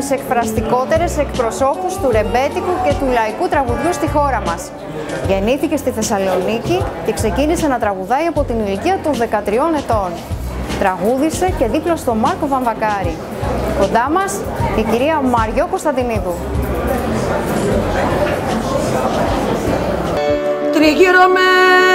τις εκφραστικότερες εκπροσώπους του ρεμπέτικου και του λαϊκού τραγουδιού στη χώρα μας. Γεννήθηκε στη Θεσσαλονίκη και ξεκίνησε να τραγουδάει από την ηλικία των 13 ετών. Τραγούδισε και δίπλα στο Μάρκο Βαμβακάρη. Κοντά μας η κυρία Μαριό Κωνσταντινίδου. Τριγύρω με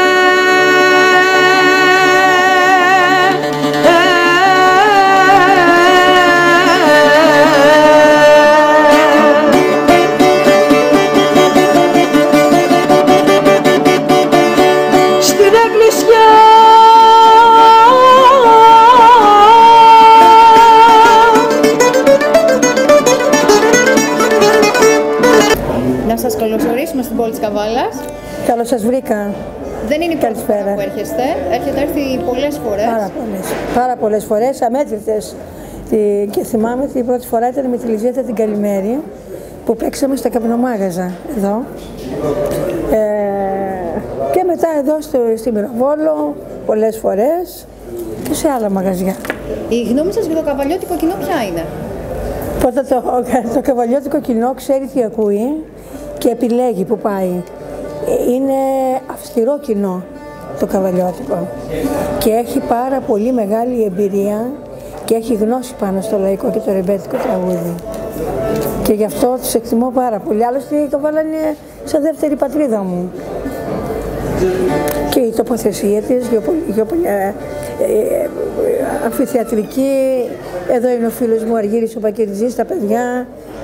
στην εκκλησιά να σας καλωσορίσουμε στην πόλη της Καβάλας. Καλώς σας βρήκα. Δεν είναι η πρώτη φορά που έρχεστε. Έχετε έρθει πολλές φορές. Πάρα πολλές φορές, αμέτρητες. Και θυμάμαι ότι η πρώτη φορά ήταν με τη Λιζέτα την Καλημέρη που παίξαμε στα Καπνομάγαζα εδώ. Και μετά εδώ στη Μυροβόλο πολλές φορές και σε άλλα μαγαζιά. Η γνώμη σας για το καβαλιώτικο κοινό ποια είναι? Πρώτα το καβαλιώτικο κοινό ξέρει τι ακούει και επιλέγει που πάει. Είναι αυστηρό κοινό το καβαλιώτικο και έχει πάρα πολύ μεγάλη εμπειρία και έχει γνώση πάνω στο λαϊκό και το ρεμπέτικο τραγούδι. Και γι' αυτό τους εκτιμώ πάρα πολύ. Άλλωστε η Καβάλα είναι σαν δεύτερη πατρίδα μου. Και η τοποθεσία της, αμφιθεατρική, εδώ είναι ο φίλος μου Αργύρης ο Πακυριζής, τα παιδιά.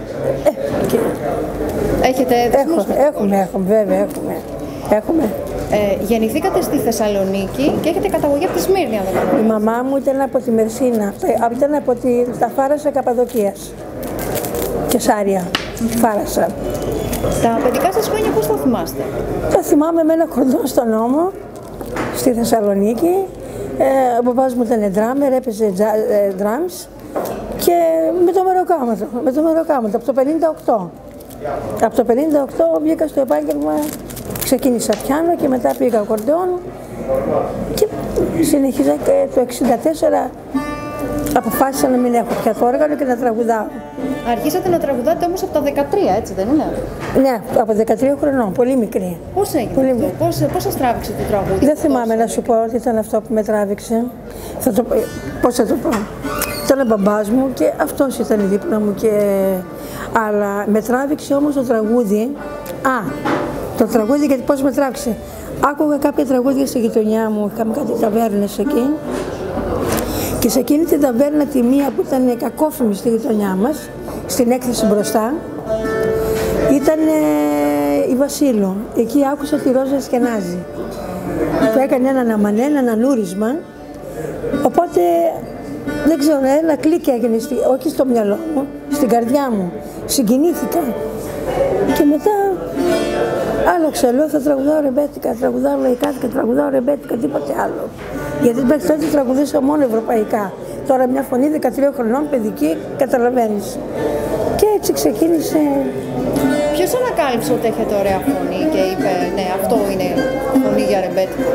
Έχετε δεσμούς? Έχουμε, βέβαια, έχουμε. Γεννηθήκατε στη Θεσσαλονίκη και έχετε καταγωγή από τη Σμύρνη, αν δεν κάνω λάθος. Η μαμά μου ήταν από τη Μερσίνα, ήταν από τα Φάρασα Καπαδοκίας. Κεσάρια, Φάρασα. Τα παιδικά σας χρόνια πώς τα θυμάστε? Τα θυμάμαι με ένα κοντό στον νόμο, στη Θεσσαλονίκη. Ο παπάς μου ήταν ντράμερ, έπαιζε drums και με το μεροκάματο, από το 58. Από το 58 βγήκα στο επάγγελμα, ξεκίνησα πιάνο και μετά πήγα ακορντεόν και συνεχίζα και το 64 αποφάσισα να μην έχω πια το όργανο και να τραγουδάω. Αρχίσατε να τραγουδάτε όμως από τα 13, έτσι δεν είναι? Ναι, από 13 χρονών, πολύ μικρή. Πώς έγινε αυτό, πώς σας τράβηξε το τραγούδι? Δεν θυμάμαι να σου πω ότι ήταν αυτό που με τράβηξε. Πώς θα το πω. Ήταν ο μπαμπάς μου και αυτός ήταν δίπλα μου αλλά με τράβηξε όμως το τραγούδι. Το τραγούδι γιατί πώς με τράβηξε. Άκουγα κάποια τραγούδια στη γειτονιά μου, είχαμε κάτι ταβέρνες εκεί. Και σε εκείνη την ταβέρνα τη μία που ήταν κακόφημη στη γειτονιά μας, στην έκθεση μπροστά, ήταν η Βασίλου. Εκεί άκουσα τη Ρόζα Σκενάζη, που έκανε έναν αμανέ, έναν ανούρισμα. Οπότε, δεν ξέρω, ένα κλικ έγινε, όχι στο μυαλό μου, στην καρδιά μου. Συγκινήθηκα. Και μετά άλλαξα, λέω θα τραγουδάω ρεμπέτικα, τραγουδάω λαϊκάτικα, τραγουδάω ρεμπέτικα, τίποτε άλλο. Γιατί μέχρι τότε τραγουδούσα μόνο ευρωπαϊκά. Τώρα μια φωνή 13 χρονών, παιδική, καταλαβαίνεις. Και έτσι ξεκίνησε. Ποιος ανακάλυψε ότι έχετε ωραία φωνή και είπε ναι, αυτό είναι φωνή για ρεμπέτικο?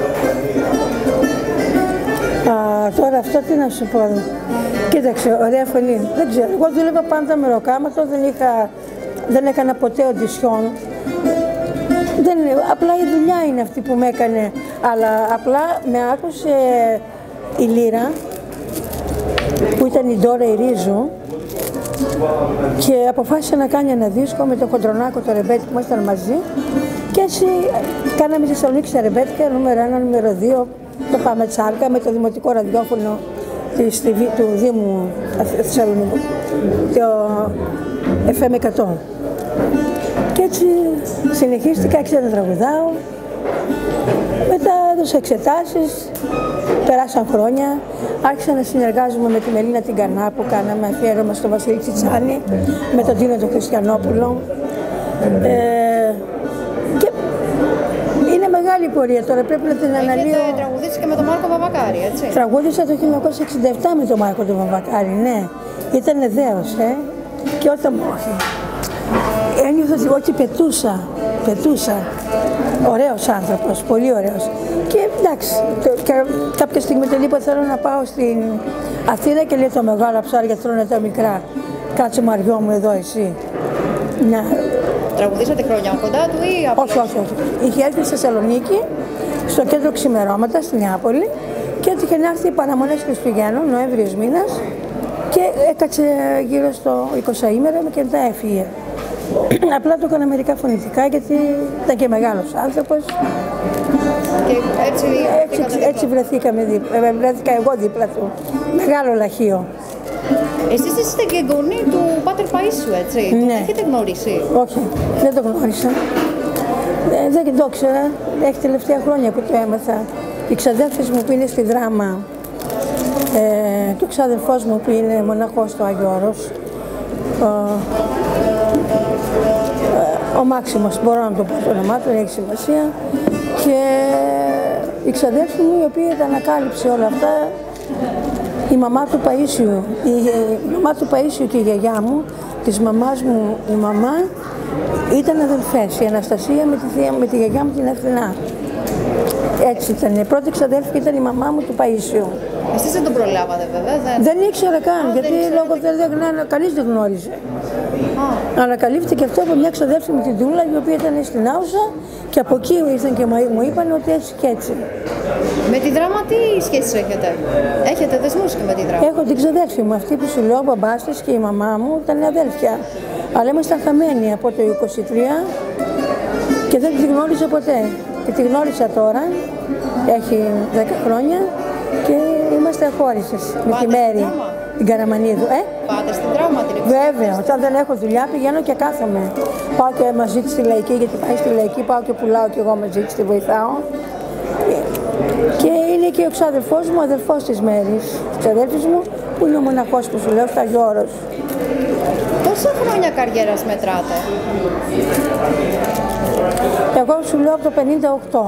Τώρα αυτό τι να σου πω. Κοίταξε, ωραία φωνή. Δεν ξέρω, εγώ δούλευα πάντα με ροκάματο, δεν έκανα ποτέ οντισιόν. Απλά η δουλειά είναι αυτή που με έκανε, αλλά απλά με άκουσε η Λύρα, που ήταν η Ντόρα η Ρίζου, και αποφάσισε να κάνει ένα δίσκο με τον Χοντρονάκο το ρεμπέτικο που ήμασταν μαζί και έτσι κάναμε στη Θεσσαλονίκη στα ρεμπέτικα, νούμερο 1, νούμερο 2, το Πάμε Τσάρκα με το δημοτικό ραδιόφωνο του Δήμου Θεσσαλονίκου, το FM 100. Και έτσι συνεχίστηκα, άρχισα να τραγουδάω, μετά έδωσα εξετάσεις, περάσαν χρόνια, άρχισα να συνεργάζομαι με τη Μελίνα την Κανά που κάναμε αφιέρωμα στο Βασίλη Τσιτσάνη, με τον Τίνο τον Χριστιανόπουλο. Και είναι μεγάλη πορεία τώρα, πρέπει να την αναλύω. Έχετε τραγουδήσει και με τον Μάρκο Βαμβακάρη, έτσι? Τραγούδισα το 1967 με τον Μάρκο τον Βαμβακάρη, ναι. Ήταν δέος, και όταν ένιωθα ότι πετούσα. Ωραίος άνθρωπος, πολύ ωραίος. Και εντάξει, κάποια στιγμή τον είπα θέλω να πάω στην Αθήνα και λέει το μεγάλο ψάρια τρώνε τα μικρά. κάτσε Μαριό μου εδώ εσύ. Να... Τραγουδήσατε χρόνια κοντά του ή απλώς? Όχι. Είχε έρθει στη Θεσσαλονίκη, στο κέντρο Ξημερώματα, στη Νεάπολη και έτυχε να έρθει οι παραμονές Χριστουγέννων, Νοέμβριος μήνας, και έκατσε γύρω στο 20ήμερο και μετά έφυγε. Απλά το έκανα μερικά φωνητικά γιατί ήταν και μεγάλος άνθρωπος. Και έτσι βρέθηκα εγώ δίπλα του. Μεγάλο λαχείο. Εσείς είστε και γονεί του Πάτερ Παΐσιου, έτσι? Ναι. Έχετε γνωρίσει? Όχι, δεν το γνώρισα. Δεν το ήξερα. Έχει τελευταία χρόνια που το έμαθα. Οι ξαδέρφες μου που είναι στη Δράμα και ο ξάδερφός μου που είναι μοναχός στο Άγιο Όρος, ο Μάξιμος, μπορώ να το πω το όνομά του, έχει σημασία, και η ξαδέρφη μου η οποία τα ανακάλυψε όλα αυτά, η μαμά του Παΐσιου, η μαμά του Παΐσιου και η γιαγιά μου, της μαμάς μου η μαμά, ήταν αδελφές, η Αναστασία με τη γιαγιά μου την Αθηνά. Έτσι ήταν. Η πρώτη ξαδέλφη ήταν η μαμά μου του Παΐσιου. Εσείς δεν τον προλάβατε βέβαια? Δεν ήξερα καν, γιατί λόγω κανείς δεν γνώριζε. Ανακαλύφθηκε αυτό από μια ξαδέλφη με την Δούλα, η οποία ήταν στην Άουσα, και από εκεί ήρθαν και μου είπαν ότι έτσι και έτσι. Με τη Δράμα τι σχέσεις έχετε? Έχετε δεσμούς και με τη Δράμα? Έχω την ξαδέλφη μου, αυτή που σου λέω, ο μπαμπάς της και η μαμά μου ήταν αδέλφια. Αλλά ήμασταν χαμένοι από το 23 και δεν τη γνώριζα ποτέ. Και τη γνώρισα τώρα, έχει 10 χρόνια και είμαστε αχώρισες με τη Μέρη, την Καραμανίδου. Πάτε στην Δράμα την εξή? Βέβαια, όταν δεν έχω δουλειά πηγαίνω και κάθομαι. Πάω και μαζί της στη Λαϊκή, γιατί πάει στη Λαϊκή, πάω και πουλάω και εγώ μαζί της, τη βοηθάω. Και είναι και ο ξάδερφός μου, ο αδερφός της Μέρης, της αδέρφης μου, που είναι ο μοναχός που σου λέω, στο Άγιο Όρος. Πόσα χρόνια καριέρας μετράτε? Εγώ σου λέω από το 58.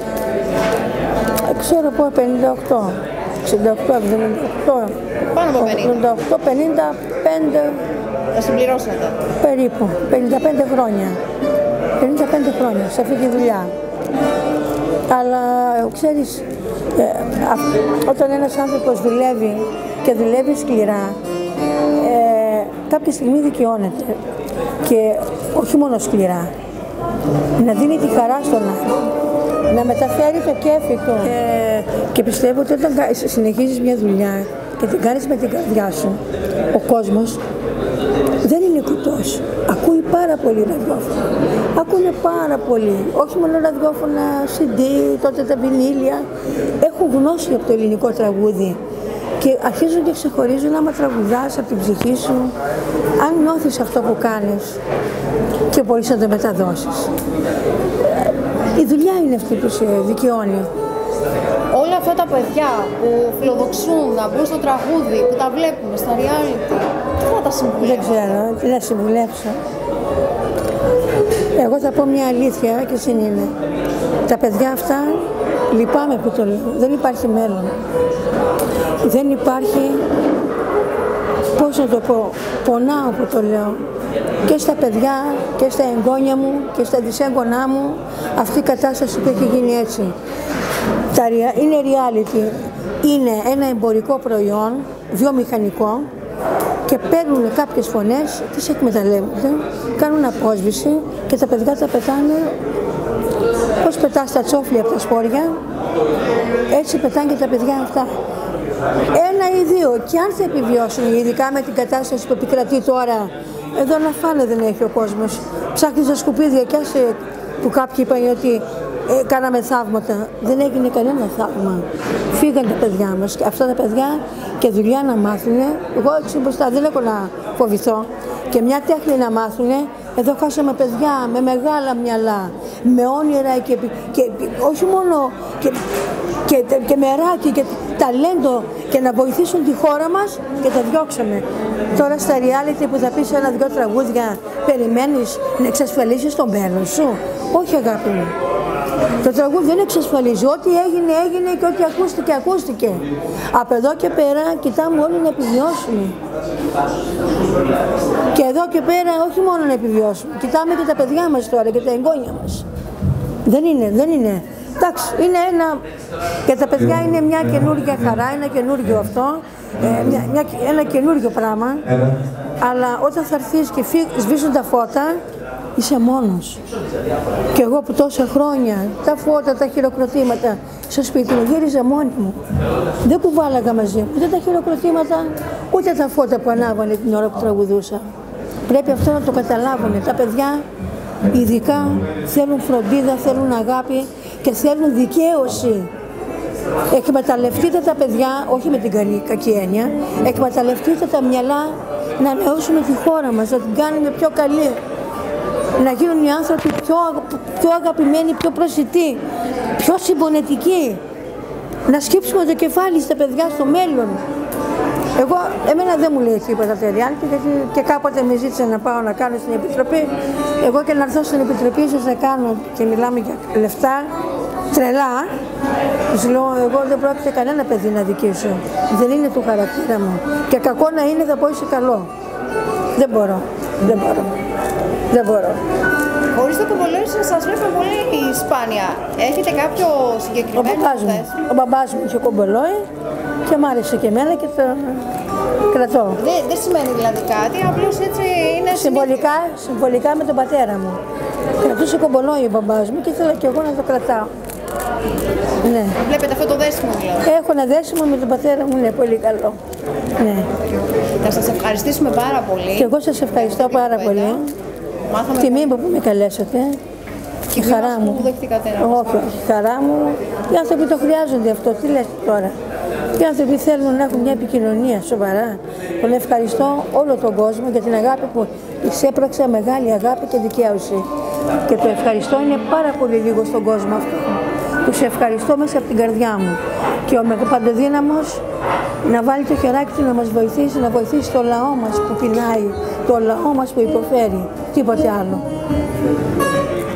Ξέρω πω 58, 68, 78. Πάνω από 50. 88, 55. Θα συμπληρώσετε? Περίπου, 55 χρόνια. 55 χρόνια σε αυτή τη δουλειά. Αλλά ξέρεις, όταν ένας άνθρωπος δουλεύει και δουλεύει σκληρά, κάποια στιγμή δικαιώνεται. Και όχι μόνο σκληρά, να δίνει τη χαρά στον άλλο, να μεταφέρει το κέφι του. Και πιστεύω ότι όταν συνεχίζεις μια δουλειά και την κάνεις με την καρδιά σου, ο κόσμος δεν είναι κουτός. Ακούει πάρα πολύ ραδιόφωνα. Ακούνε πάρα πολύ. Όχι μόνο ραδιόφωνα, CD, τότε τα βινίλια. Έχουν γνώση από το ελληνικό τραγούδι. Και αρχίζουν και ξεχωρίζουν άμα τραγουδάς από την ψυχή σου, αν νιώθεις αυτό που κάνεις και μπορείς να το μεταδώσεις. Η δουλειά είναι αυτή που σε δικαιώνει. Όλα αυτά τα παιδιά που φιλοδοξούν να μπουν στο τραγούδι, που τα βλέπουμε στα reality, τι θα τα συμβουλεύω? Δεν ξέρω, τι να συμβουλέψω. Εγώ θα πω μια αλήθεια και εσύ είναι. Τα παιδιά αυτά, λυπάμαι που το λέω, δεν υπάρχει μέλλον. Δεν υπάρχει, πώς να το πω, πονάω που το λέω. Και στα παιδιά και στα εγγόνια μου και στα δυσέγγονά μου αυτή η κατάσταση που έχει γίνει έτσι. Είναι reality, είναι ένα εμπορικό προϊόν, βιομηχανικό, και παίρνουν κάποιες φωνές, τις εκμεταλλεύονται, κάνουν απόσβηση και τα παιδιά τα πετάνε. Πώς πετάς τα τσόφλια από τα σπόρια, έτσι πετάνε και τα παιδιά αυτά. Ένα ή δύο, και αν θα επιβιώσουν, ειδικά με την κατάσταση που επικρατεί τώρα, εδώ να φάνε δεν έχει ο κόσμος. Ψάχνεις στα σκουπίδια και άσε που κάποιοι είπαν ότι κάναμε θαύματα. Δεν έγινε κανένα θαύμα. Φύγαν τα παιδιά μας και αυτά τα παιδιά και δουλειά να μάθουνε. Εγώ έτσι μπροστά δεν έχω να φοβηθώ. Και μια τέχνη να μάθουνε. Εδώ χάσαμε παιδιά με μεγάλα μυαλά, με όνειρα και όχι μόνο και μεράκι και ταλέντο και να βοηθήσουν τη χώρα μας και τα διώξαμε. Τώρα στα reality που θα πεις ένα-δυο τραγούδια, περιμένεις να εξασφαλίσεις τον μέλλον σου? Όχι αγάπη μου. Το τραγούδι δεν εξασφαλίζει. Ό,τι έγινε, έγινε και ό,τι ακούστηκε, ακούστηκε. Από εδώ και πέρα κοιτάμε όλοι να επιβιώσουμε. Και εδώ και πέρα όχι μόνο να επιβιώσουμε. Κοιτάμε και τα παιδιά μας τώρα και τα εγγόνια μας. Δεν είναι εντάξει, είναι για τα παιδιά είναι μια καινούργια χαρά, ένα καινούργιο αυτό, ένα καινούργιο πράγμα, αλλά όταν θα έρθεις και σβήσουν τα φώτα, είσαι μόνος. Και εγώ που τόσα χρόνια, τα φώτα, τα χειροκροτήματα, στο σπίτι μου γύριζα μόνη μου. Δεν κουβάλαγα μαζί μου, ούτε τα χειροκροτήματα, ούτε τα φώτα που ανάβανε την ώρα που τραγουδούσα. Πρέπει αυτό να το καταλάβουν. Τα παιδιά ειδικά θέλουν φροντίδα, θέλουν αγάπη και θέλουν δικαίωση. Εκμεταλλευτείτε τα παιδιά, όχι με την κακή έννοια, εκμεταλλευτείτε τα μυαλά να ανανεώσουμε τη χώρα μας, να την κάνουμε πιο καλή. Να γίνουν οι άνθρωποι πιο αγαπημένοι, πιο προσιτοί, πιο συμπονετικοί. Να σκύψουμε το κεφάλι στα παιδιά στο μέλλον. Εμένα δεν μου λέει τίποτα τεριάλτη, γιατί και κάποτε με ζήτησε να πάω να κάνω στην Επιτροπή. Εγώ και να έρθω στην Επιτροπή ίσως να κάνω και μιλάμε για λεφτά, τρελά. Τους λέω, εγώ δεν πρόκειται κανένα παιδί να δικήσω. Δεν είναι του χαρακτήρα μου. Και κακό να είναι θα πω είσαι καλό. Δεν μπορώ. Χωρίς το κομπολόι σας βλέπω πολύ σπάνια. Έχετε κάποιο συγκεκριμένο θέση? Ο μπαμπάς μου είχε κομπολόι και μ' άρεσε και εμένα και το κρατώ. Δεν σημαίνει δηλαδή κάτι, απλώς έτσι είναι συμβολικά με τον πατέρα μου. Κρατούσε κομπολόι ο μπαμπάς μου και ήθελα και εγώ να το κρατάω. Ναι. Βλέπετε αυτό το δέσιμο δηλαδή? Έχω ένα δέσιμο με τον πατέρα μου, είναι πολύ καλό. Ναι. Θα σας ευχαριστήσουμε πάρα πολύ. Και εγώ σας ευχαριστώ πάρα πολύ. Τιμή μου που με καλέσατε. Και χαρά μου. Που δεχτήκατε να όχι, χαρά μου. Οι άνθρωποι το χρειάζονται αυτό. Τι λες τώρα? Οι άνθρωποι θέλουν να έχουν μια επικοινωνία σοβαρά. Τον ευχαριστώ όλο τον κόσμο για την αγάπη που εισέπραξα, μεγάλη αγάπη και δικαίωση. Και το ευχαριστώ είναι πάρα πολύ λίγο στον κόσμο αυτό. Τους ευχαριστώ μέσα από την καρδιά μου. Και ο Παντοδύναμος να βάλει το χεράκι του να μας βοηθήσει, να βοηθήσει το λαό μας που πεινάει, το λαό μας που υποφέρει. Τίποτε άλλο.